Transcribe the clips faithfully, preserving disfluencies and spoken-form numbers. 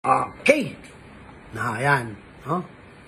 Okay. Na, yan. No?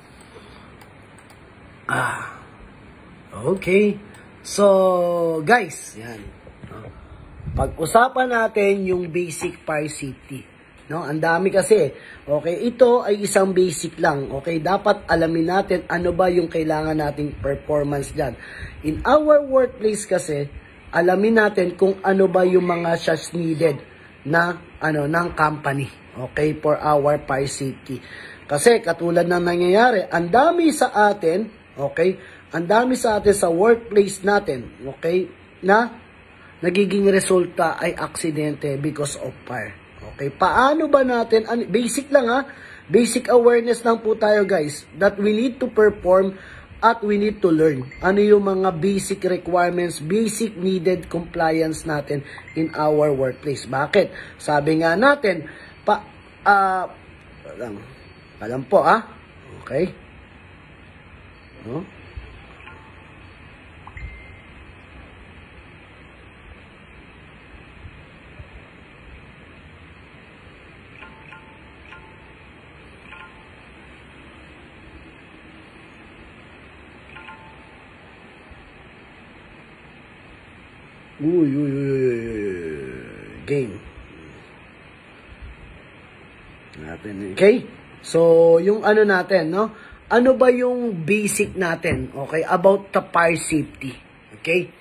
Ah. Okay. So, guys, yan. No? Pag-usapan natin yung basic fire safety. No? Ang dami kasi. Okay, ito ay isang basic lang. Okay, dapat alamin natin ano ba yung kailangan nating performance dyan. In our workplace kasi, alamin natin kung ano ba yung mga shots needed na ano ng company. Okay, for our fire safety. Kasi katulad ng nangyayari, ang dami sa atin, okay, ang dami sa atin sa workplace natin, okay, na nagiging resulta ay aksidente because of fire. Okay, paano ba natin, basic lang ha, basic awareness lang po tayo guys, that we need to perform at we need to learn. Ano yung mga basic requirements, basic needed compliance natin in our workplace. Bakit? Sabi nga natin, pa, ah, uh, alam, alam po ah, okay? No? Uy, uy, uy, uy, game. Natin, okay? So, yung ano natin, no? Ano ba yung basic natin, okay? About the fire safety, okay?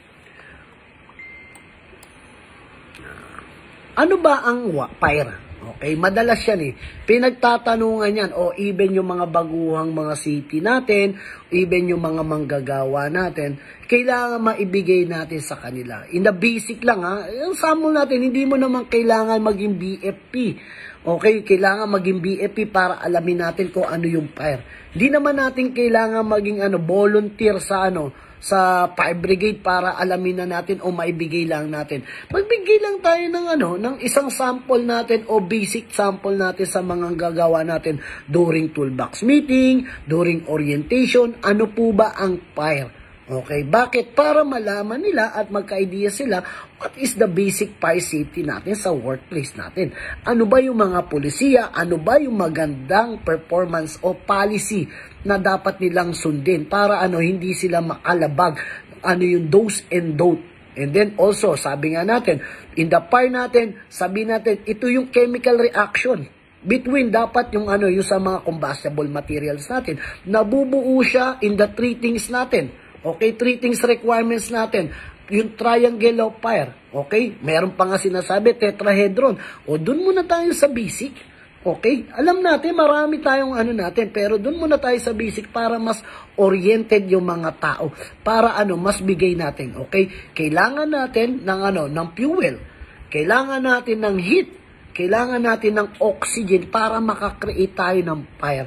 Ano ba ang fire? Okay, madalas yan eh. Pinagtatanungan yan, o even yung mga baguhang mga safety natin, even yung mga manggagawa natin, kailangan maibigay natin sa kanila. In the basic lang ha, yung sample natin, hindi mo naman kailangan maging B F P. Okay, kailangan maging B F P para alamin natin kung ano yung fire. Hindi naman natin kailangan maging ano volunteer sa ano, sa fire brigade para alamin na natin o maibigay lang natin. Magbigay lang tayo ng ano, ng isang sample natin o basic sample natin sa mga gagawa natin during toolbox meeting, during orientation, ano po ba ang fire? Okay, bakit? Para malaman nila at magka-idea sila what is the basic fire safety natin sa workplace natin. Ano ba yung mga polisiya, ano ba yung magandang performance o policy na dapat nilang sundin para ano hindi sila makalabag, ano yung do's and don't. And then also, sabi nga natin, in the fire natin, sabi natin, ito yung chemical reaction between dapat yung ano yung sa mga combustible materials natin. Nabubuo siya in the three things natin. Okay, three things requirements natin. Yung triangle of fire. Okay, meron pa nga sinasabi, tetrahedron. O dun muna tayo sa basic. Okay, alam natin marami tayong ano natin, pero dun muna tayo sa basic para mas oriented yung mga tao. Para ano, mas bigay natin. Okay, kailangan natin ng ano, ng fuel. Kailangan natin ng heat. Kailangan natin ng oxygen para makakreate tayo ng fire.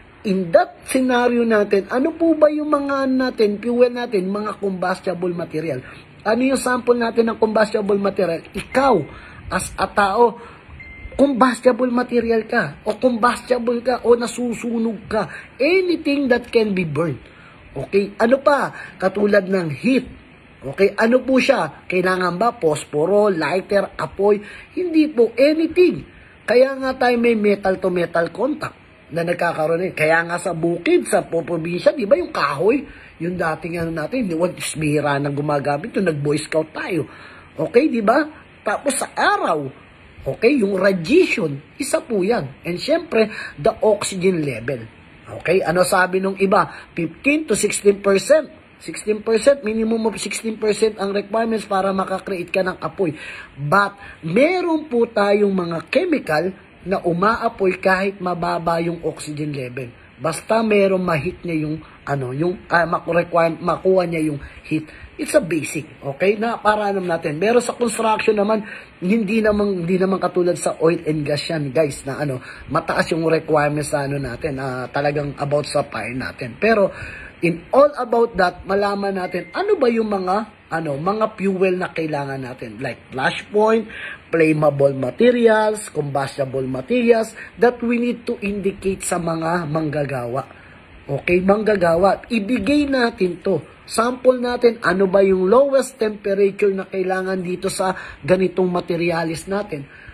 In that scenario natin, ano po ba yung mga natin, fuel natin, mga combustible material? Ano yung sample natin ng combustible material? Ikaw, as a tao, combustible material ka, o combustible ka, o nasusunog ka. Anything that can be burned. Okay? Ano pa? Katulad ng heat. Okay? Ano po siya? Kailangan ba? Posporo, lighter, apoy? Hindi po. Anything. Kaya nga tayo may metal-to-metal contact na nagkakaroon eh. Kaya nga sa bukid, sa probinsya, di ba yung kahoy, yung dating ano natin, di ba, ismira na gumagamit, yung nag-boy scout tayo. Okay, di ba? Tapos sa araw, okay, yung radiation, isa po yan. And syempre, the oxygen level. Okay, ano sabi nung iba? fifteen to sixteen percent. sixteen percent, minimum of sixteen percent ang requirements para makakreate ka ng apoy. But, meron po tayong mga chemical na umaapoy kahit mababa yung oxygen level. Basta merong ma-heat niya yung ano, yung uh, makuha niya yung heat. It's a basic, okay? Na para naman natin. Pero sa construction naman, hindi naman hindi naman katulad sa oil and gas yan, guys, na ano, mataas yung requirements sa ano natin, uh, talagang about sa fire natin. Pero in all about that, malaman natin ano ba yung mga ano, mga fuel na kailangan natin, like flashpoint, flammable materials, combustible materials that we need to indicate sa mga manggagawa. Okay, manggagawa, ibigay natin to. Sample natin ano ba yung lowest temperature na kailangan dito sa ganitong materialis natin.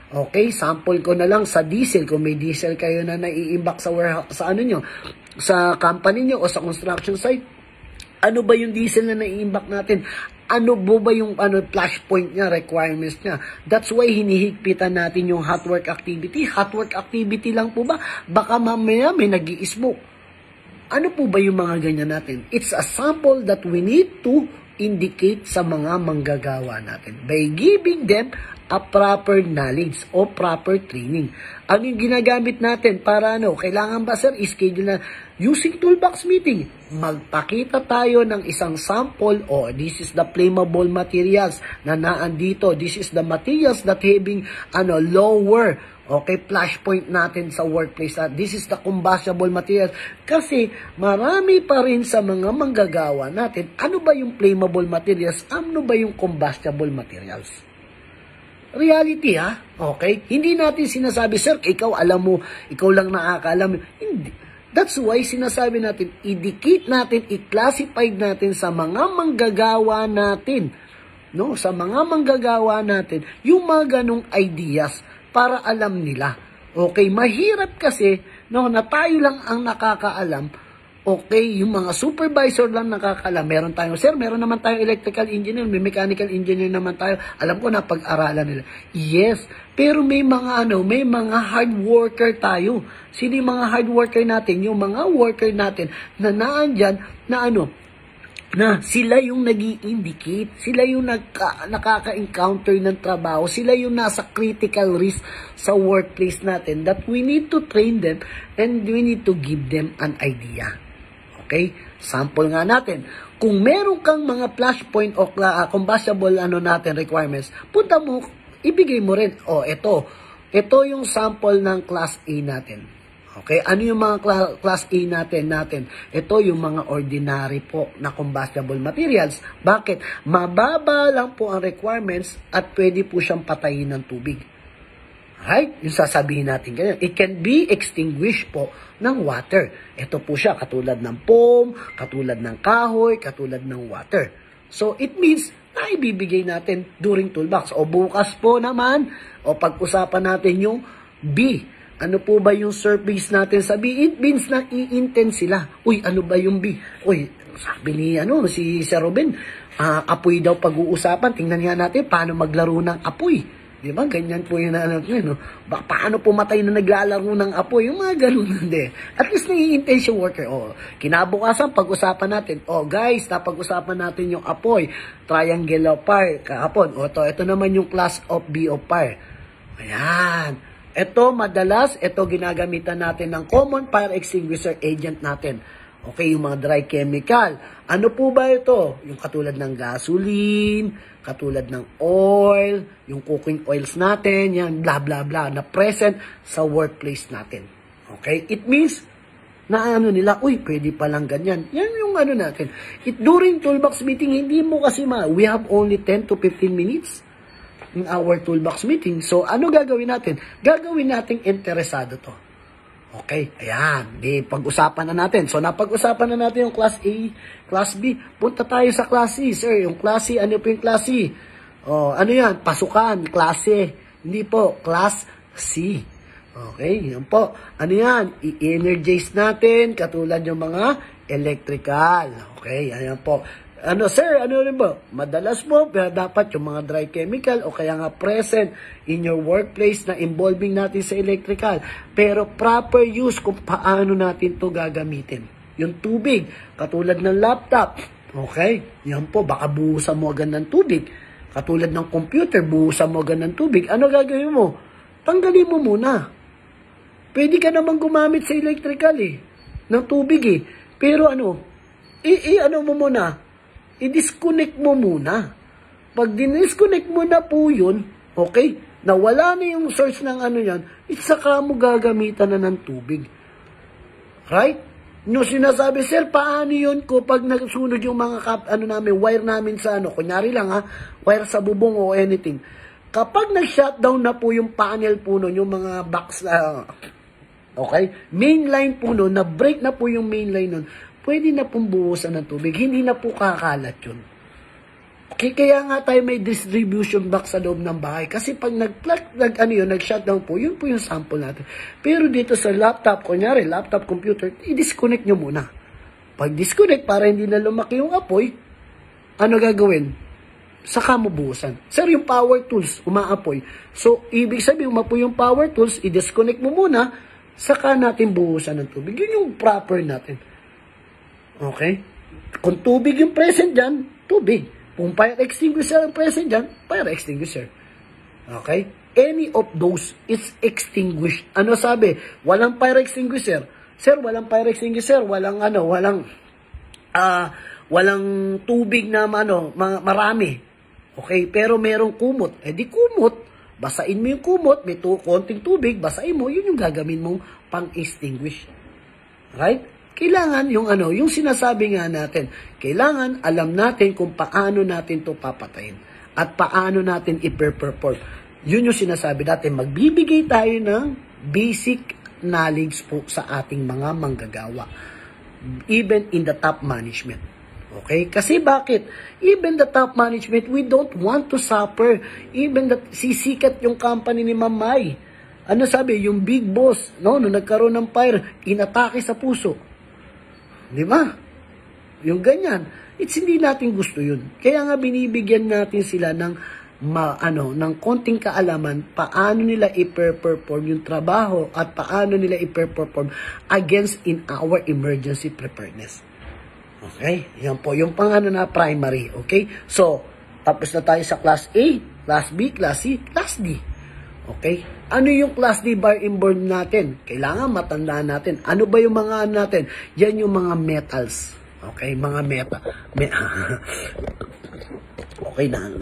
Okay, sample ko na lang sa diesel. Kung may diesel kayo na naiimbak sa warehouse, sa ano nyo, sa company nyo o sa construction site, ano ba yung diesel na naiimbak natin? Ano bo ba yung ano, flashpoint niya, requirements niya? That's why hinihigpitan natin yung hot work activity. Hot work activity lang po ba? Baka mamaya may nag-i-smoke. Ano po ba yung mga ganyan natin? It's a sample that we need to indicate sa mga manggagawa natin by giving them a proper knowledge o proper training. Ano yung ginagamit natin para ano? Kailangan ba sir, schedule na using toolbox meeting? Magpakita tayo ng isang sample o oh, this is the flammable materials na naandito. This is the materials that having ano lower okay, flashpoint natin sa workplace. This is the combustible materials. Kasi marami pa rin sa mga manggagawa natin, ano ba yung flammable materials? Ano ba yung combustible materials? Reality ha? Okay? Hindi natin sinasabi, sir, ikaw alam mo, ikaw lang nakakaalam. Hindi. That's why sinasabi natin, idikit natin, i-classify natin sa mga manggagawa natin. No? Sa mga manggagawa natin, yung mga ganong ideas, para alam nila. Okay, mahirap kasi no, na tayo lang ang nakakaalam. Okay, yung mga supervisor lang nakakaalam. Meron tayong, sir, meron naman tayong electrical engineer, may mechanical engineer naman tayo. Alam ko na pag-aralan nila. Yes, pero may mga ano, may mga hard worker tayo. Sino yung mga hard worker natin? Yung mga worker natin na naandyan na ano, na sila yung nag-i-indicate, sila yung nagka, nakaka-encounter ng trabaho, sila yung nasa critical risk sa workplace natin that we need to train them and we need to give them an idea. Okay? Sample nga natin. Kung meron kang mga flashpoint o uh, combustible ano natin requirements, punta mo, ibigay mo rin. O, oh, ito. Ito yung sample ng class A natin. Okay, ano yung mga class A natin natin? Ito yung mga ordinary po na combustible materials. Bakit? Mababa lang po ang requirements at pwede po siyang patayin ng tubig. Right? Yung sasabihin natin ganyan. It can be extinguished po ng water. Ito po siya katulad ng foam, katulad ng kahoy, katulad ng water. So, it means na ibibigay natin during toolbox. O bukas po naman, o pag-usapan natin yung B. Ano po ba yung surface natin sa B? It means na i-intend sila. Uy, ano ba yung B? Uy, sabi ni ano, si Sir Robin, uh, apoy daw pag-uusapan. Tingnan nga natin paano maglaro ng apoy. Di ba? Ganyan po yung ano, no? Ba, paano pumatay na naglalaro ng apoy? Yung mga ganun hindi. At least nai-intend yung worker. O, kinabukasan, pag-usapan natin. O, guys, napag-usapan natin yung apoy. Triangle of fire. Kahapon. O, ito, ito naman yung class of B of fire. Ayan. Ito, madalas, ito ginagamitan natin ng common fire extinguisher agent natin. Okay, yung mga dry chemical. Ano po ba ito? Yung katulad ng gasoline, katulad ng oil, yung cooking oils natin, yan, blah, blah, blah, na present sa workplace natin. Okay? It means, na ano nila, uy, pwede palang ganyan. Yan yung ano natin. It, during toolbox meeting, hindi mo kasi ma, we have only ten to fifteen minutes in our toolbox meeting. So, ano gagawin natin? Gagawin nating interesado to. Okay, ayan. Di, pag-usapan na natin. So, napag-usapan na natin yung class A, class B. Punta tayo sa class C, sir. Yung class C, ano po yung class C? Oh, ano yan? Pasukan, klase. Hindi po, class C. Okay, yan po. Ano yan? I-energize natin, katulad yung mga electrical. Okay, ayan po. Ano sir, ano rin ba? Madalas po, pero dapat yung mga dry chemical o kaya nga present in your workplace na involving natin sa electrical. Pero proper use kung paano natin to gagamitin. Yung tubig, katulad ng laptop. Okay, yan po, baka buhusan mo agad ng tubig. Katulad ng computer, buhusan mo agad ng tubig. Ano gagawin mo? Tanggalin mo muna. Pwede ka naman gumamit sa electrical eh, ng tubig eh. Pero ano, i-ano mo muna, i-disconnect mo muna. Pag din-disconnect mo na po yun, okay, nawala na yung source ng ano yan, it's saka mo gagamitan na ng tubig. Right? No, sinasabi, sir, paano yun ko pag nagsunod yung mga kap, ano namin, wire namin sa ano, kunyari lang ha, wire sa bubong o anything. Kapag nag-shutdown na po yung panel po nun, yung mga box, uh, okay, main line po nun, na-break na po yung main line nun, pwede na pong buhusan ng tubig. Hindi na po kakalat yun. Okay, kaya nga tayo may distribution box sa loob ng bahay. Kasi pag nag, nag, ano yun, nag-shutdown po, yun po yung sample natin. Pero dito sa laptop, kunyari, laptop computer, i-disconnect nyo muna. Pag disconnect, para hindi na lumaki yung apoy, ano gagawin? Saka mo buhusan. Sir, yung power tools, umaapoy. So, ibig sabihin, umapoy yung power tools, i-disconnect mo muna, saka natin buhusan ng tubig. Yun yung proper natin. Okay? Kung tubig yung present dyan, tubig. Kung fire extinguisher ang present dyan, fire extinguisher. Okay? Any of those is extinguished. Ano sabi? Walang fire extinguisher. Sir, walang fire extinguisher. Walang ano, walang, ah, uh, walang tubig na ano, marami. Okay? Pero merong kumot. Eh di kumot. Basain mo yung kumot, may tu konting tubig, basain mo, yun yung gagawin mong pang-extinguish. Right? Kailangan yung ano, yung sinasabi nga natin, kailangan alam natin kung paano natin to papatayin at paano natin i-perform. Yun yung sinasabi natin, magbibigay tayo ng basic knowledge po sa ating mga manggagawa. Even in the top management. Okay? Kasi bakit? Even the top management, we don't want to suffer. Even that sisikat yung company ni Mamay. Ano sabi? Yung big boss, no, nung nagkaroon ng fire, inatake sa puso. Di ba? Yung ganyan. It's hindi natin gusto yun. Kaya nga binibigyan natin sila ng ma, ano, ng konting kaalaman paano nila i-perform yung trabaho at paano nila i-perform against in our emergency preparedness. Okay? Yan po. Yung pang ano na primary. Okay? So, tapos na tayo sa class A, class B, class C, class D. Okay? Ano yung class D bar inborn natin? Kailangan matandaan natin. Ano ba yung mga ano natin? Yan yung mga metals. Okay? Mga meta. Me okay na. na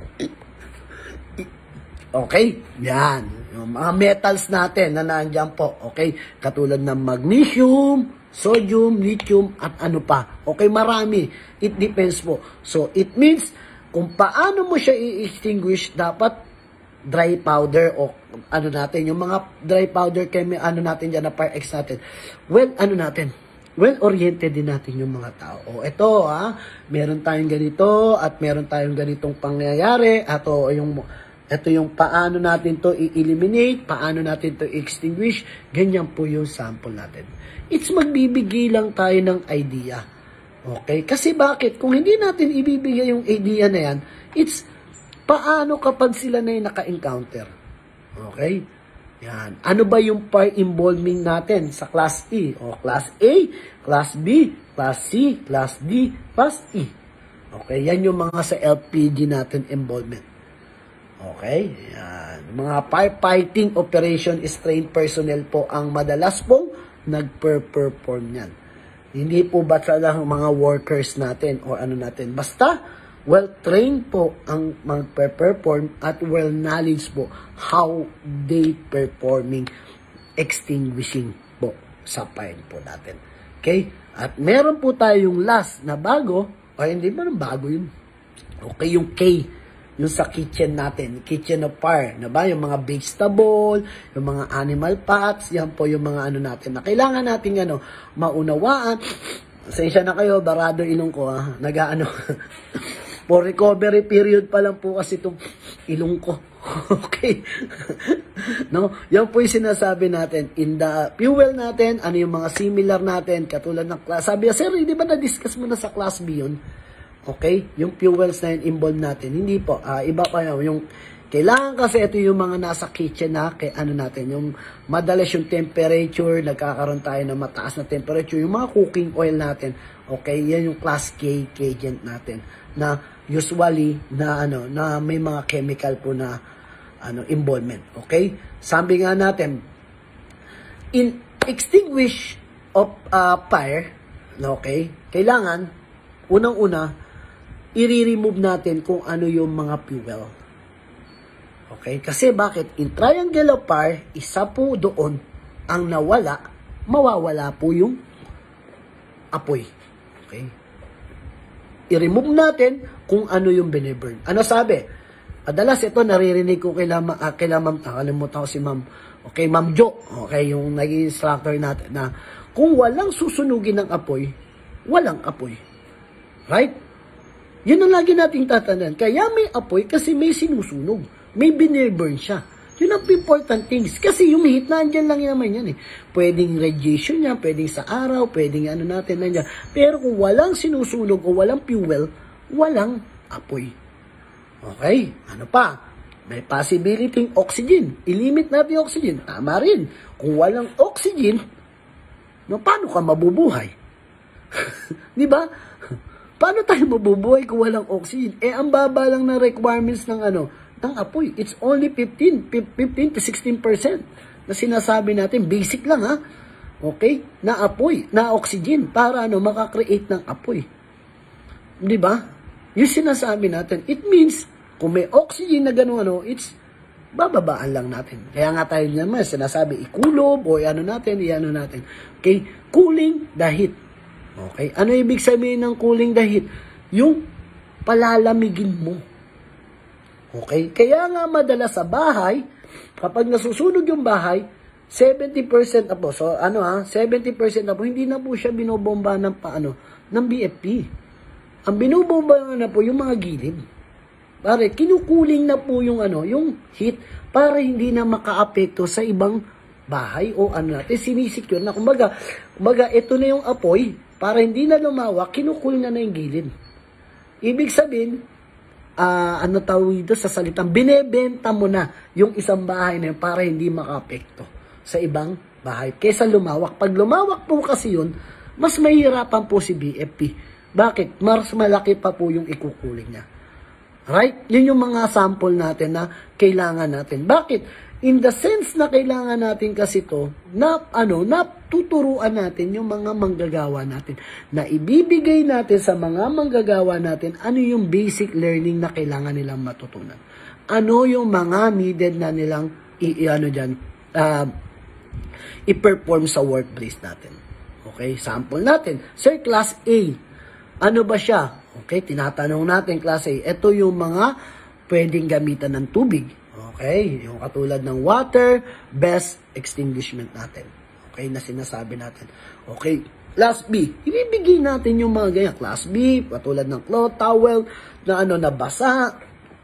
okay? Yan. Yung mga metals natin na nandiyan po. Okay? Katulad ng magnesium, sodium, lithium, at ano pa. Okay? Marami. It depends po. So, it means kung paano mo siya i-extinguish, dapat dry powder o ano natin, yung mga dry powder kemi ano natin dyan na fire X natin. Well, ano natin, well-oriented din natin yung mga tao. O ito ha, meron tayong ganito at meron tayong ganitong pangyayari at o, yung, ito yung paano natin to i-eliminate, paano natin to i-extinguish, ganyan po yung sample natin. It's magbibigay lang tayo ng idea. Okay? Kasi bakit? Kung hindi natin ibibigay yung idea na yan, it's paano kapag sila na yung naka-encounter? Okay? Yan. Ano ba yung fire involving natin sa class E? O class A, class B, class C, class D, class E. Okay? Yan yung mga sa L P G natin involvement. Okay? Yan. Mga firefighting operation is trained personnel po ang madalas pong nag-perform yan. Hindi po ba talaga mga workers natin o ano natin. Basta, well-trained po ang mag-perform at well-knowledge po how they performing extinguishing po sa fire po natin. Okay? At meron po tayong last na bago, o hindi ba bago yun? Okay, yung K, yung sa kitchen natin, kitchen of fire, na ba? Yung mga vegetable, yung mga animal parts, yan po yung mga ano natin na kailangan natin ano, maunawaan. Sensya na kayo, barado ilong ko ha, nag-ano. For recovery period pa lang po kasi itong ilong ko. Okay? No? Yan po yung sinasabi natin. In the fuel natin, ano yung mga similar natin, katulad ng class. Sabi, sir, hindi ba na-discuss mo na sa class B yun? Okay? Yung fuels na yun involved natin. Hindi po. Uh, iba pa yun. Yung, kailangan kasi ito yung mga nasa kitchen na, kay ano natin, yung madalas yung temperature, nagkakaroon tayo ng mataas na temperature, yung mga cooking oil natin. Okay? Yan yung class K, K-gent natin. Na usually na ano na may mga chemical po na ano involvement. Okay? Sabi nga natin, in extinguish of uh, fire, okay? Kailangan unang-una i-remove natin kung ano yung mga fuel. Okay? Kasi bakit? In triangle of fire, isa po doon ang nawala, mawawala po yung apoy. Okay? I-remove natin kung ano yung biniburn. Ano sabi? Adalas ito naririnig ko kay Ma'am, ah, kay Ma'am, ah, kalimutan ko si Ma'am, okay, Ma'am Jo, okay, yung naging instructor natin na kung walang susunugin ng apoy, walang apoy. Right? Yun ang lagi nating tatandaan. Kaya may apoy kasi may sinusunog. May biniburn siya. Yun ang important things. Kasi yung heat, nandyan lang naman yan eh. Pwedeng radiation niya, pwedeng sa araw, pwedeng ano natin nandyan. Pero kung walang sinusunog o walang fuel, walang apoy. Okay? Ano pa? May possibility oxygen. I-limit natin yung oxygen. Tama rin. Kung walang oxygen, no, paano ka mabubuhay? Di ba? Paano tayo mabubuhay kung walang oxygen? Eh, ang baba lang ng requirements ng ano, ng apoy. It's only fifteen to sixteen percent na sinasabi natin. Basic lang ha. Okay? Na apoy, na oxygen para ano, makakreate ng apoy. Di ba? Yung sinasabi natin, it means, kung may oxygen na gano'n ano, it's bababaan lang natin. Kaya nga tayo naman, sinasabi, ikulob, o ano natin, iano natin. Okay? Cooling the heat. Okay? Ano ibig sabihin ng cooling the heat? Yung palalamigin mo. Okay? Kaya nga madalas sa bahay, kapag nasusunog yung bahay, seventy percent na po. So, ano ha? seventy percent na po. Hindi na po siya binobomba ng paano? Ng B F P. Ang binobomba na po yung mga gilid. Pare, kinukuling na po yung ano, yung heat para hindi na makaapekto sa ibang bahay o ano natin. Sinisecure na. Kumbaga, kumbaga, ito na yung apoy. Para hindi na lumawak, kinukul na na yung gilid. Ibig sabihin, uh, ano tawag dito sa salitang, binebenta mo na yung isang bahay na yun para hindi makaapekto sa ibang bahay. Kesa lumawak. Pag lumawak po kasi yun, mas mahirapan po si B F P. Bakit? Mas malaki pa po yung ikukuling niya. Right? Yun yung mga sample natin na kailangan natin. Bakit? In the sense na kailangan natin kasi to, na, ano, natuturuan natin yung mga manggagawa natin. Na ibibigay natin sa mga manggagawa natin ano yung basic learning na kailangan nilang matutunan. Ano yung mga needed na nilang i, i ano dyan, uh, i-perform sa workplace natin. Okay? Sample natin. Sir, Class A. Ano ba siya? Okay, tinatanong natin, Class A. Ito yung mga pwedeng gamitan ng tubig. Okay, yung katulad ng water, best extinguishment natin. Okay, na sinasabi natin. Okay, Class B. Ibibigay natin yung mga ganyan. Class B, katulad ng cloth, towel, na ano, na basa,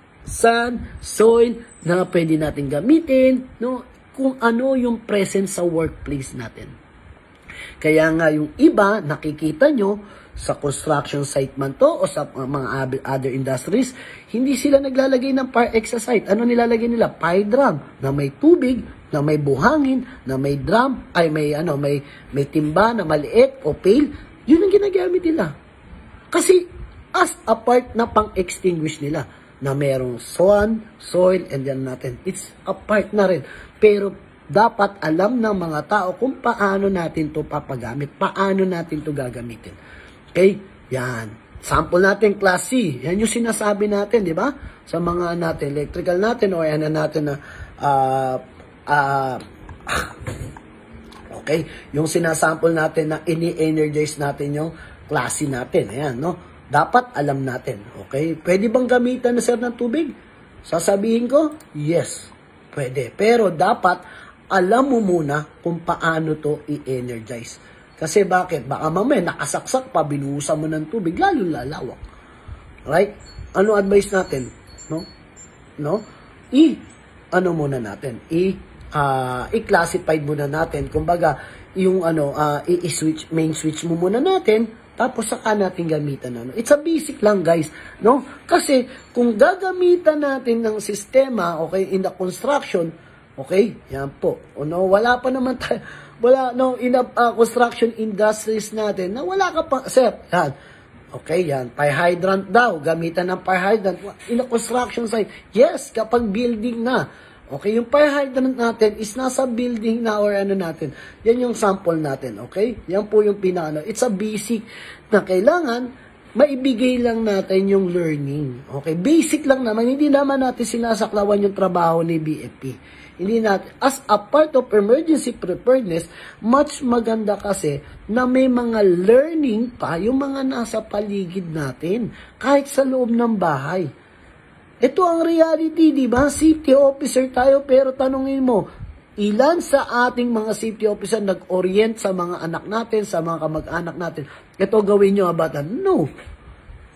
sand, soil, na pwede natin gamitin, no? Kung ano yung present sa workplace natin. Kaya nga yung iba, nakikita nyo, sa construction site man to o sa mga other industries, hindi sila naglalagay ng fire exit site. Ano nilalagay nila? Fire drum na may tubig, na may buhangin, na may drum, ay may ano, may may timba na maliit o pail. Yun ang ginagamit nila. Kasi as a part na pang-extinguish nila na merong swan, soil, and yan natin. It's a part na rin. Pero dapat alam ng mga tao kung paano natin to papagamit, paano natin to gagamitin. Okay? Yan. Sample natin, Class C. Yan yung sinasabi natin, di ba? Sa mga natin, electrical natin, o yan na natin na, uh, uh, okay? Yung sinasample natin na ini-energize natin yung Class C natin. Ayan, no? Dapat alam natin. Okay? Pwede bang gamitan na, sir, ng tubig? Sasabihin ko, yes. Pwede. Pero dapat, alam mo muna kung paano to i-energize. Kasi bakit? Baka mamaya nakasaksak pa, binuhusan mo ng tubig, lalo lalawak. Right? Ano advice natin? No? No? I, ano muna natin? I, uh, i-classify muna natin. Kumbaga, yung ano, uh, i-switch, main switch mo muna natin, tapos saka natin gamitan. Ano? It's a basic lang, guys. No? Kasi, kung gagamitan natin ng sistema, okay, in the construction, okay, yan po. O no, wala pa naman tayo, wala, no, in the uh, construction industries natin, na wala ka pa, sir, yan. Okay, yan, fire hydrant daw, gamitan ng fire hydrant. In the construction site, yes, kapag building na. Okay, yung fire hydrant natin is nasa building na or ano natin. Yan yung sample natin, okay? Yan po yung pinano. It's a basic na kailangan maibigay lang natin yung learning. Okay, basic lang naman. Hindi naman natin sinasaklawan yung trabaho ni B F P. Hindi natin. As a part of emergency preparedness, much maganda kasi na may mga learning pa yung mga nasa paligid natin. Kahit sa loob ng bahay. Ito ang reality, di ba? Safety officer tayo, pero tanungin mo, ilan sa ating mga safety officer nag-orient sa mga anak natin, sa mga kamag-anak natin? Ito gawin nyo about that? No.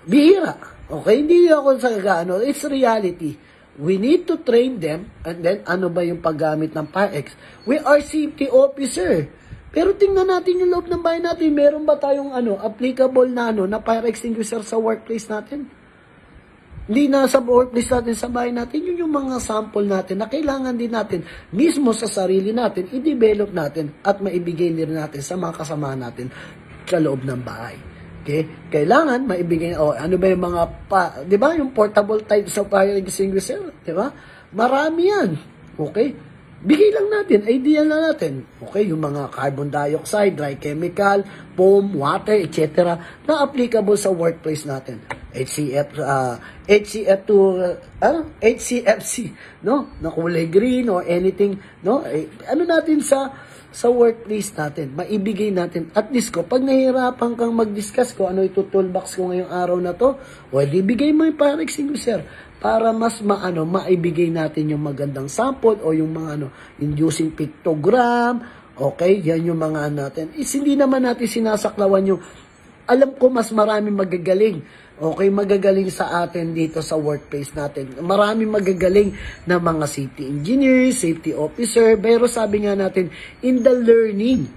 Bihira. Okay? Hindi ako sa ano. It's reality. We need to train them. And then, ano ba yung paggamit ng Pyrex? We are safety officer. Pero tingnan natin yung loob ng bahay natin. Meron ba tayong ano, applicable na ano, na fire extinguisher sa workplace natin? Hindi na sa workplace natin, sa bahay natin. Yun yung mga sample natin na kailangan din natin mismo sa sarili natin, i-develop natin at maibigay din natin sa mga kasama natin sa loob ng bahay. Okay? Kailangan maibigay, oh, ano ba yung mga, pa, di ba, yung portable types of fire extinguisher, di ba? Marami yan. Okay? Bigay lang natin, idea lang natin. Okay, yung mga carbon dioxide, dry chemical, foam, water, et cetera na applicable sa workplace natin. H C F, uh, H C F two, uh, uh, H C F C, no? Na kulay green or anything, no? Eh, ano natin sa sa workplace natin, maibigay natin. At least ko, pag nahihirapan kang mag-discuss ko, ano ito toolbox ko ngayong araw na to, o di bigay mo yung fire extinguisher para mas maano maibigay natin yung magandang sample o yung mga ano inducing pictogram. Okay, yan yung mga ano natin. Is hindi naman natin sinasaklawan yung, alam ko mas marami magagaling. Okay, magagaling sa atin dito sa workplace natin. Marami magagaling na mga safety engineer, safety officer, pero sabi nga natin in the learning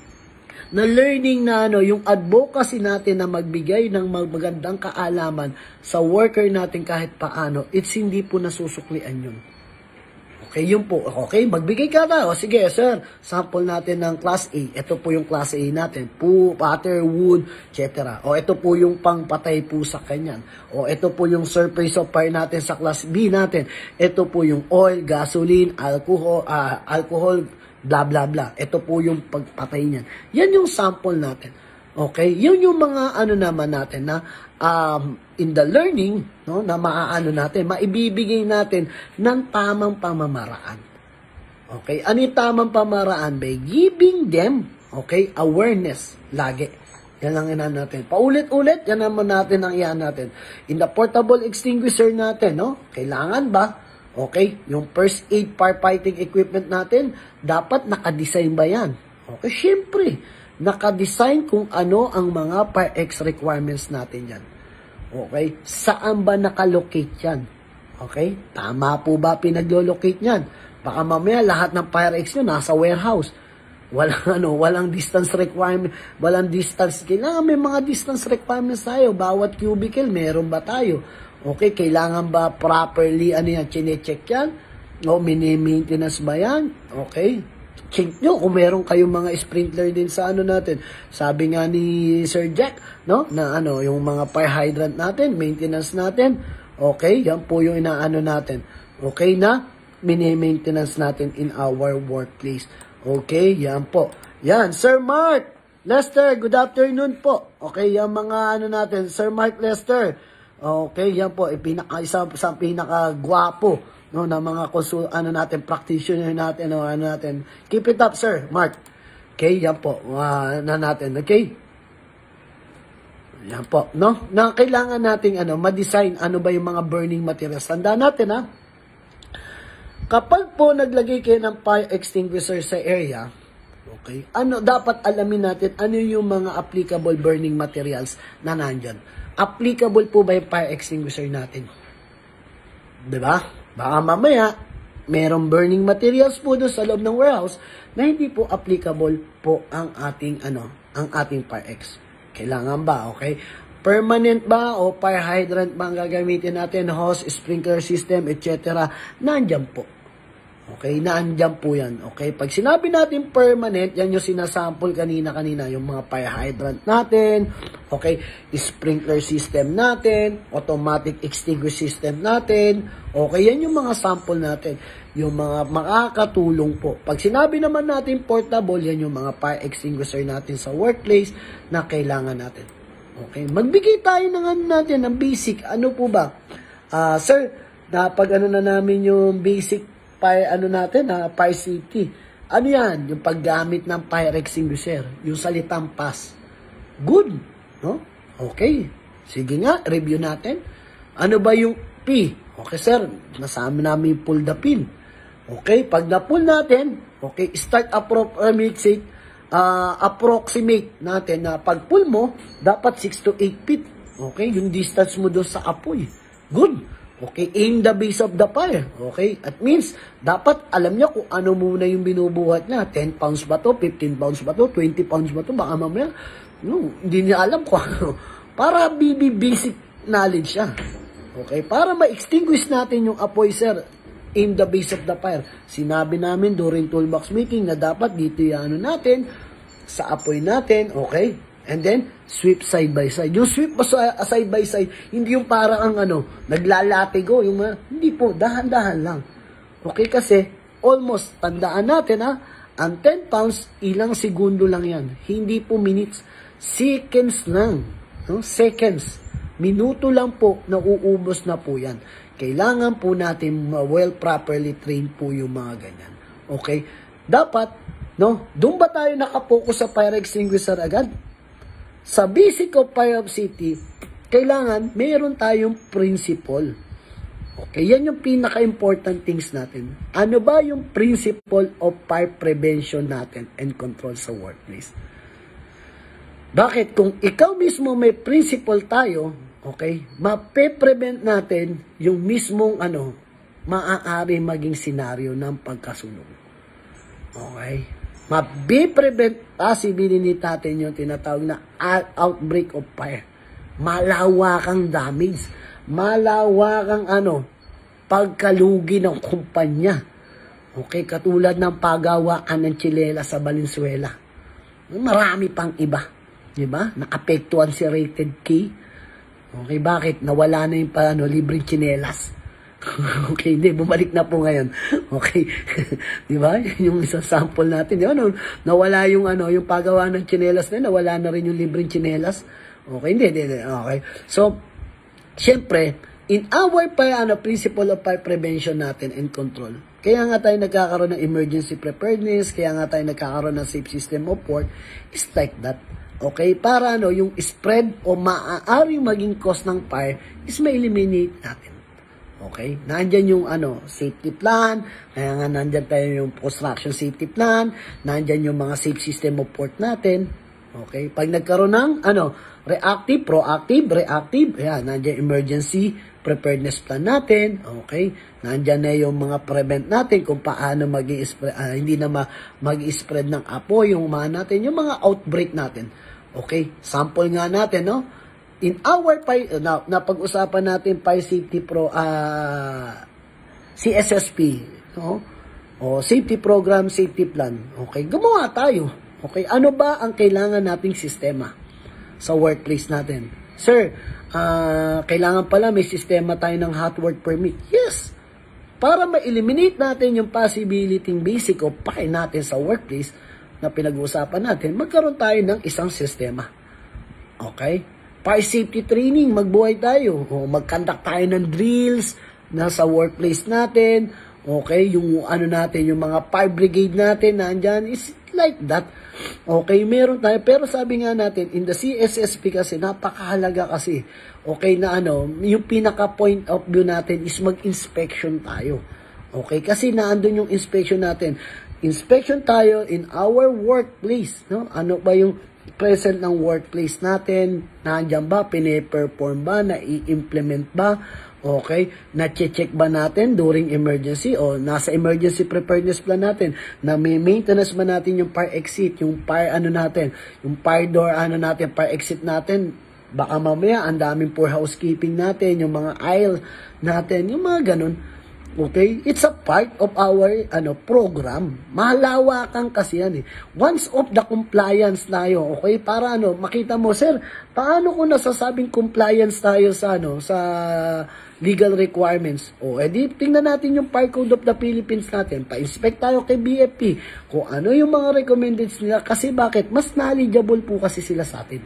na learning na ano, yung advocacy natin na magbigay ng magandang kaalaman sa worker natin kahit paano, it's hindi po nasusuklian yun. Okay, yun po. Okay, magbigay ka na. O sige, sir, sample natin ng class A. Ito po yung class A natin. Po, butter, wood, et cetera. O ito po yung pangpatay po sa kanyan. O ito po yung surface of fire natin sa class B natin. Ito po yung oil, gasoline, alcohol, uh, alcohol, blah, blah, blah. Ito po yung pagpatay niyan. Yan yung sample natin. Okay? Yun yung mga ano naman natin na um, in the learning, no, na maaano natin, maibibigay natin ng tamang pamamaraan. Okay? Ano yung tamang pamamaraan? By giving them, okay, awareness. Lagi. Yan ang inan natin. Paulit-ulit, yan naman natin ang iyan natin. In the portable extinguisher natin, no, kailangan ba okay, yung first aid firefighting equipment natin, dapat nakadesign ba yan? Okay, syempre, nakadesign kung ano ang mga Pyrex requirements natin yan. Okay, saan ba nakalocate yan? Okay, tama po ba pinaglo-locate yan? Baka mamaya lahat ng Pyrex nyo nasa warehouse. Walang, ano, walang distance requirement, walang distance. Kailangan may mga distance requirements tayo. Bawat cubicle, meron ba tayo? Okay, kailangan ba properly, ano yan, chine-check yan? O, mini-maintenance ba yan? Okay, check nyo kung meron kayong mga sprinkler din sa ano natin. Sabi nga ni Sir Jack, no, na ano, yung mga fire hydrant natin, maintenance natin. Okay, yan po yung inaano natin. Okay na, mini-maintenance natin in our workplace. Okay, yan po. Yan, Sir Mark Lester, good afternoon po. Okay, yan mga ano natin, Sir Mark Lester. Okay, yan po, eh, pinaka, isa sa pinaka-gwapo, no, na mga konsul, ano natin, practitioner natin, no, ano natin. Keep it up, Sir Mark. Okay, yan po, uh, na natin, okay? Yan po, no? Na kailangan nating ano, ma-design ano ba yung mga burning materials. Tandaan natin, ha? Kapag po naglagay kayo ng fire extinguisher sa area, okay, ano, dapat alamin natin ano yung mga applicable burning materials na nandyan. Applicable po ba yung fire extinguisher natin? Diba? Baka mamaya, merong burning materials po doon sa loob ng warehouse na hindi po applicable po ang ating, ano, ang ating Pyrex. Kailangan ba? Okay? Permanent ba o fire hydrant ba ang gagamitin natin? Hose, sprinkler system, et cetera. Nandyan po. Okay, naandyan po yan. Okay, pag sinabi natin permanent, yan yung sinasample kanina-kanina, yung mga fire hydrant natin, okay, sprinkler system natin, automatic extinguish system natin, okay, yan yung mga sample natin, yung mga makakatulong po. Pag sinabi naman natin portable, yan yung mga fire extinguisher natin sa workplace na kailangan natin. Okay, magbigay tayo ng ano natin, ng basic, ano po ba? Uh, sir, napag ano na namin yung basic fire, ano natin, ha, fire safety. Ano yan? Yung paggamit ng fire extinguisher. Yung salitang pass. Good. No? Okay. Sige nga, review natin. Ano ba yung P? Okay, sir. Nasama namin yung pull the pin. Okay, pag na-pull natin, okay, start approximate, uh, approximate natin na pag pull mo, dapat six to eight feet. Okay, yung distance mo doon sa apoy. Good. Okay, aim the base of the fire. Okay, at means, dapat alam niya kung ano muna yung binubuhat niya. ten pounds ba to? fifteen pounds ba to? twenty pounds ba to? Baka mamaya, no, hindi niya alam kung ano. Para B B basic knowledge siya. Okay, para ma-extinguish natin yung apoy, sir, aim the base of the fire. Sinabi namin during toolbox meeting na dapat dito yung ano natin, sa apoy natin, okay? And then, sweep side by side. Yung sweep side by side, hindi yung para ang ano, naglalatigo. Yung mga, hindi po, dahan-dahan lang. Okay, kasi, almost, tandaan natin ha, ang ten pounds, ilang segundo lang yan. Hindi po minutes, seconds lang. No? Seconds. Minuto lang po, nauubos na po yan. Kailangan po natin well properly trained po yung mga ganyan. Okay? Dapat, no, doon ba tayo nakapokus sa fire extinguisher agad? Sa basic of fire of city, kailangan mayroon tayong principle. Okay, yan yung pinaka-important things natin. Ano ba yung principle of fire prevention natin and control sa workplace? Bakit? Kung ikaw mismo may principle tayo, okay, mape-prevent natin yung mismong ano, maaari maging senaryo ng pagkasunog. Okay? Mabe-prevent possibility natin yung tinatawag na outbreak of fire. Malawakang damage. Malawakang ano, pagkalugi ng kumpanya. Okay, katulad ng pagawaan ng Chilela sa Valenzuela. Marami pang iba. Diba? Naapektuhan si Rated K. Okay, bakit? Nawala na yung paano, libreng chinelas. Okay, hindi, bumalik na po ngayon. Okay. Di ba? Yung isang sample natin, di ba? No, nawala yung ano, yung paggawa ng tsinelas na, nawala na rin yung libreng tsinelas. Okay, hindi, hindi, hindi. Okay. So, syempre, in our pa, ano, principle of fire prevention natin and control, kaya nga tayo nagkakaroon ng emergency preparedness, kaya nga tayo nagkakaroon ng safe system of work, is like that. Okay, para ano, yung spread o maaaring maging cause ng fire is ma-eliminate natin. Okay? Nandyan yung ano, safety plan, kaya nga nandyan tayo yung construction safety plan, nandyan yung mga safe system of work natin. Okay? Pag nagkaroon ng ano, reactive, proactive, reactive, ayan, nandyan emergency preparedness plan natin. Okay? Nandyan na yung mga prevent natin kung paano mag-i-spread, uh, hindi na mag-i-spread ng apoy, yung mga natin, yung mga outbreak natin. Okay? Sample nga natin, no? In our, na, napag-usapan natin Fire Safety Pro, uh, C S S P, no? O Safety Program, Safety Plan. Okay, gumawa tayo. Okay, ano ba ang kailangan nating sistema sa workplace natin? Sir, uh, kailangan pala may sistema tayo ng hot work permit. Yes, para ma-eliminate natin yung possibility basic o fire natin sa workplace na pinag-uusapan natin, magkaroon tayo ng isang sistema. Okay? Fire safety training, magbuhay tayo. O, mag-conduct tayo ng drills na sa workplace natin. Okay, yung ano natin, yung mga fire brigade natin, nandyan, is like that. Okay, meron tayo. Pero sabi nga natin, in the C S S P kasi, napakahalaga kasi. Okay, na ano, yung pinaka-point of view natin is mag-inspection tayo. Okay, kasi naandun yung inspection natin. Inspection tayo in our workplace. No? Ano ba yung present ng workplace natin, nandiyan ba, pine-perform ba, na-i-implement ba, okay, na-check ba natin during emergency o nasa emergency preparedness plan natin, na may maintenance ba natin yung fire exit, yung fire ano natin, yung fire door ano natin, fire exit natin, baka mamaya ang daming poor housekeeping natin, yung mga aisle natin, yung mga ganun. Okay? It's a part of our ano program. Mahalawakan kasi yan eh. Once of the compliance tayo, okay? Para ano, makita mo, sir, paano ko nasasabing compliance tayo sa ano, sa legal requirements? O, edi tingnan natin yung Fire Code of the Philippines natin. Pa-inspect tayo kay B F P. Kung ano yung mga recommended nila. Kasi bakit? Mas knowledgeable po kasi sila sa atin.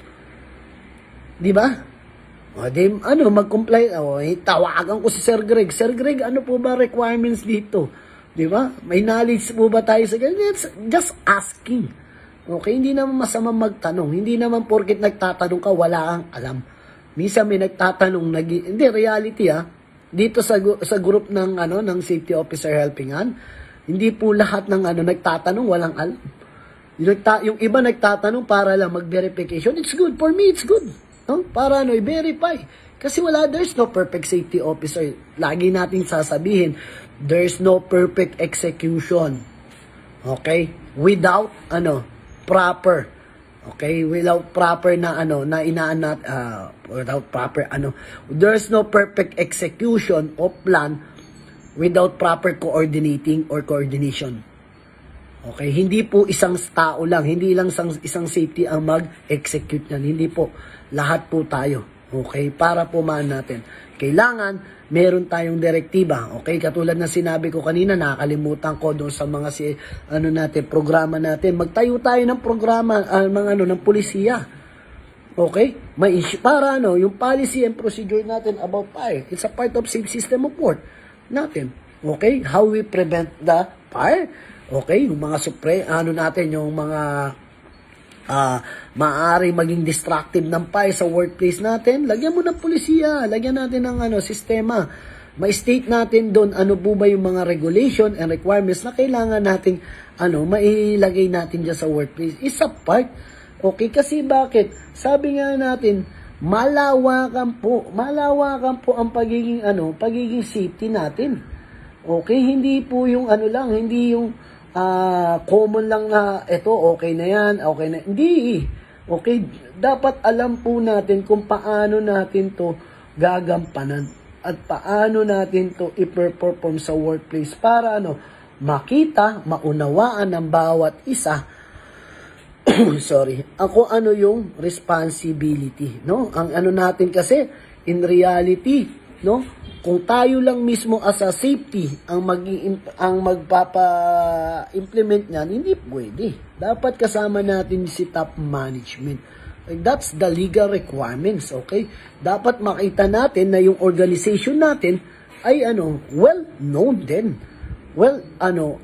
Di ba? O, di, ano, mag-comply, o, eh, tawagan ko si Sir Greg. Sir Greg, ano po ba requirements dito? Di ba? May knowledge po ba tayo sa ganyan? Just asking. Okay, hindi naman masama magtanong. Hindi naman porket nagtatanong ka, wala kang alam. Minsan may nagtatanong, nag hindi, reality ah. Dito sa, sa group ng, ano, ng Safety Officer Helping Hand, hindi po lahat ng ano, nagtatanong, walang alam. Yung, yung iba nagtatanong para lang mag-verification. It's good. For me, it's good. no? Para ano, i-verify. Kasi wala, there's no perfect safety officer. Lagi nating sasabihin, there's no perfect execution. Okay? Without, ano, proper. Okay? Without proper na, ano, na inaan nat, uh, without proper, ano, there's no perfect execution o plan without proper coordinating or coordination. Okay? Hindi po isang tao lang, hindi lang isang, isang safety ang mag-execute yan. Hindi po. Lahat po tayo. Okay, para pumaan natin. Kailangan, meron tayong direktiba. Okay, katulad na sinabi ko kanina, nakakalimutan ko doon sa mga si, ano natin, programa natin. Magtayo tayo ng programa, uh, mga ano, ng pulisiya. Okay? May para ano, yung policy and procedure natin about fire. It's a part of safe system of work natin. Okay? How we prevent the fire. Okay? Yung mga supre, ano natin, yung mga Uh, maaari maging destructive ng fire sa workplace natin, lagyan mo ng pulisiya, lagyan natin ng ano, sistema. Ma-state natin doon ano po ba yung mga regulation and requirements na kailangan nating ano, mailagay natin dyan sa workplace. Isa part. Okay, kasi bakit? Sabi nga natin, malawakan po, malawakan po ang pagiging ano, pagiging safety natin. Okay, hindi po yung ano lang, hindi yung Uh, common lang na ito, okay na yan, okay na. Hindi. Okay, dapat alam po natin kung paano natin to gagampanan at paano natin to i-perform sa workplace para ano, makita, maunawaan ng bawat isa. Sorry. Ako ano yung responsibility, no? Ang ano natin kasi in reality, no? Kung tayo lang mismo as a safety ang mag ang magpapa-implement niyan, hindi pwede. Dapat kasama natin si top management. That's the legal requirements, okay? Dapat makita natin na yung organization natin ay ano, well known din. Well, ano,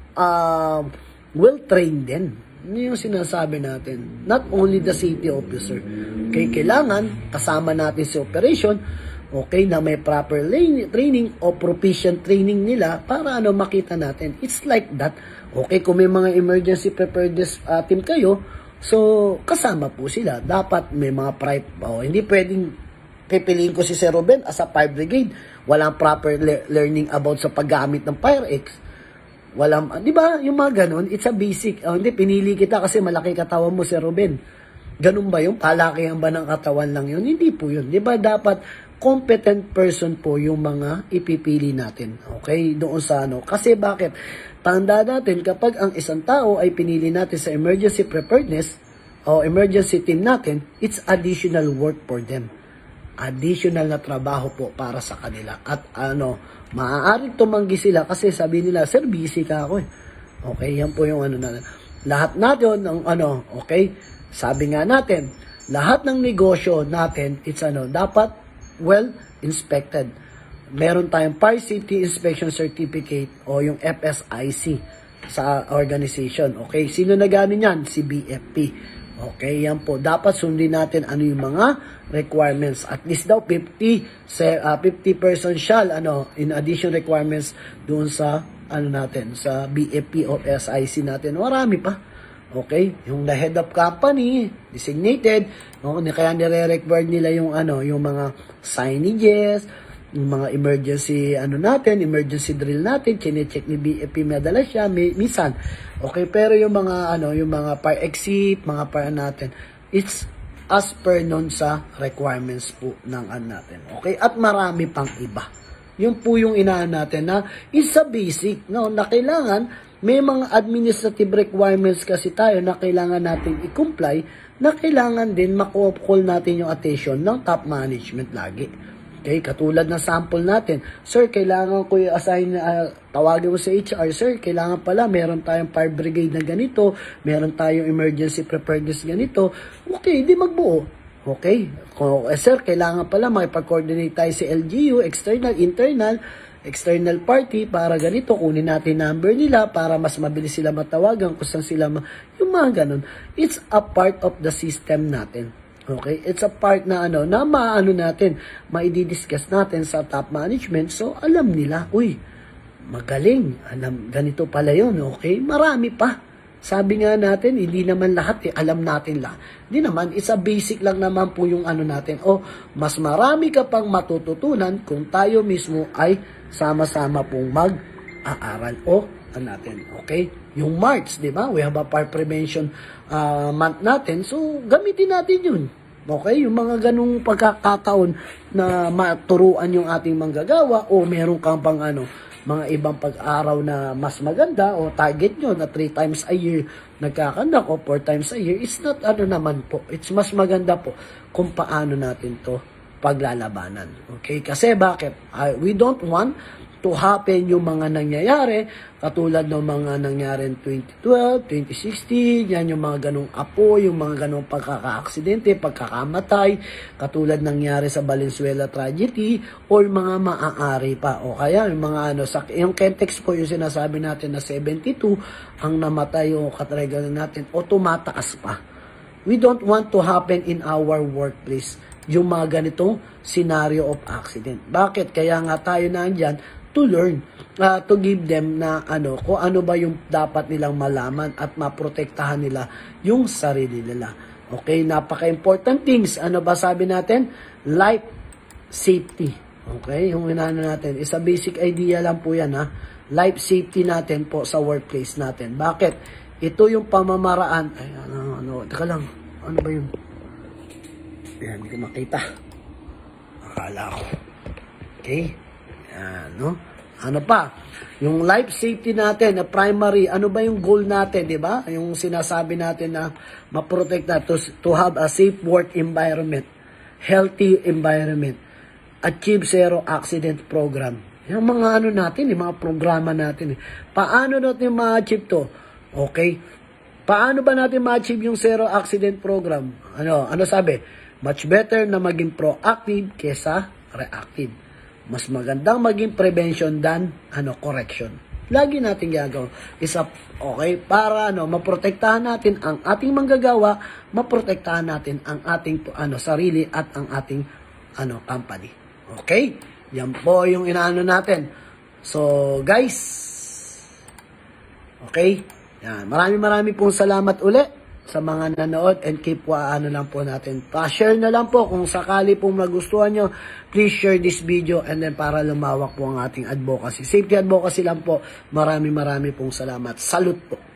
uh, well trained din. Yun yung sinasabi natin. Not only the safety officer. Okay, kailangan kasama natin si operation. Okay, na may proper training o proficient training nila para ano makita natin. It's like that. Okay, kung may mga emergency preparedness uh, team kayo, so kasama po sila. Dapat may mga private, oh, hindi pwedeng pipiliin ko si Sir Ruben as a fire brigade. Walang proper le learning about sa paggamit ng Fire-X. Walang, di ba, yung mga ganun, it's a basic. Oh, hindi, pinili kita kasi malaki katawan mo, Sir Ruben. Ganun ba yung palakihan ba ng katawan lang yun? Hindi po yun. Di ba dapat competent person po yung mga ipipili natin. Okay? Doon sa ano. Kasi bakit? Tanda natin kapag ang isang tao ay pinili natin sa emergency preparedness o emergency team natin, it's additional work for them. Additional na trabaho po para sa kanila. At ano, maaaring tumanggi sila kasi sabi nila, sir, busy ka ako eh. Okay? Yan po yung ano na. Lahat natin, ang ano, okay? Sabi nga natin, lahat ng negosyo natin, it's ano, dapat well inspected. Meron tayong Fire Safety Inspection Certificate o yung F S I C sa organization. Okay, sino nagano niyan? Si B F P. Okay, yan po. Dapat sundin natin ano yung mga requirements. At least daw fifty, uh, fifty person shall ano, in addition requirements doon sa ano natin, sa B F P o S I C natin. Marami pa. Okay, yung the head of company, designated, no, kaya nire-require nila yung ano, yung mga signages, yung mga emergency ano natin, emergency drill natin, chine-check ni B F P madalas siya, may, minsan. Okay, pero yung mga ano, yung mga fire exit, mga fire natin, it's as per nun sa requirements po ng ano natin. Okay, at marami pang iba. Yun po yung inaan natin na isa basic, no, na kailangan may mga administrative requirements kasi tayo na kailangan natin i-comply, na kailangan din makuha-call natin yung attention ng top management lagi. Okay, katulad ng sample natin, sir, kailangan ko i-assign, uh, tawagin mo sa H R, sir, kailangan pala, meron tayong fire brigade na ganito, meron tayong emergency preparedness ganito. Okay, di magbuo. Okay, kung, eh, sir, kailangan pala makipag-coordinate tayo sa L G U, external, internal, external party para ganito, kunin natin number nila para mas mabilis sila matawagan kung saan sila ma yung mga ganun. It's a part of the system natin. Okay? It's a part na ano, na maano natin, maidi-discuss natin sa top management, so alam nila, uy, magaling, alam, ganito pala yun, okay? Marami pa. Sabi nga natin, hindi naman lahat eh, alam natin lang. Hindi naman, isa basic lang naman po yung ano natin. O, mas marami ka pang matututunan kung tayo mismo ay sama-sama pong mag-aaral. O, ano natin, okay? Yung March, di ba? We have a fire prevention uh, month natin. So, gamitin natin yun. Okay? Yung mga ganung pagkakataon na maturuan yung ating manggagawa o meron kang pang ano, mga ibang pag-araw na mas maganda o target nyo na three times a year nagkakandak o four times a year, it's not ano naman po. It's mas maganda po kung paano natin to paglalabanan. Okay? Kasi bakit? Uh, we don't want to happen yung mga nangyayari katulad ng mga nangyari in twenty twelve, twenty sixteen, yan yung mga ganong apo, yung mga ganong pagkaka-aksidente, pagkakamatay, katulad nangyari sa Valenzuela tragedy, or mga maaari pa. O kaya yung mga ano, sa, yung Kentex po yung sinasabi natin na seventy-two, ang namatay o katragalan natin, o tumataas pa. We don't want to happen in our workplace yung mga ganitong scenario of accident. Bakit? Kaya nga tayo nandyan to learn, uh, to give them na ano, kung ano ba yung dapat nilang malaman at maprotektahan nila yung sarili nila. Okay, napaka-important things. Ano ba sabi natin? Life safety. Okay, yung inano natin. Isa basic idea lang po yan, ha. Life safety natin po sa workplace natin. Bakit? Ito yung pamamaraan. Ay, ano, ano, teka lang. Ano ba yun? Ayan, hindi ko makita. Akala ko. Okay. Ano? Ano pa? Yung life safety natin, na primary, ano ba yung goal natin, di ba? Yung sinasabi natin na ma-protect na to, to have a safe work environment, healthy environment, achieve zero accident program. Yung mga ano natin, yung mga programa natin. Paano natin ma-achieve to? Okay? Paano ba natin ma-achieve yung zero accident program? Ano? Ano sabi? Much better na maging proactive kesa reactive. Mas magandang maging prevention than ano, correction. Lagi natin gagawin. Isa, okay, para ano, maprotektahan natin ang ating manggagawa, maprotektahan natin ang ating ano, sarili at ang ating ano, company. Okay? Yan po yung inaano natin. So, guys, okay? Yan. Maraming maraming pong salamat uli sa mga nanood, and keep wa, ano lang po natin. Pa-share na lang po kung sakali pong nagustuhan nyo. Please share this video, and then para lumawak po ang ating advocacy. Safety advocacy lang po. Maraming maraming pong salamat. Salute po.